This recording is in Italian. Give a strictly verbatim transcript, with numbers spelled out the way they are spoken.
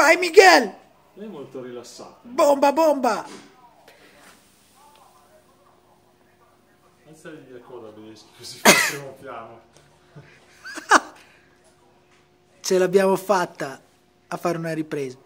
Vai Miguel! Lei è molto rilassata. Bomba, bomba! Alzagli la coda, Beschi, così fa il primo piano. Ce l'abbiamo fatta a fare una ripresa.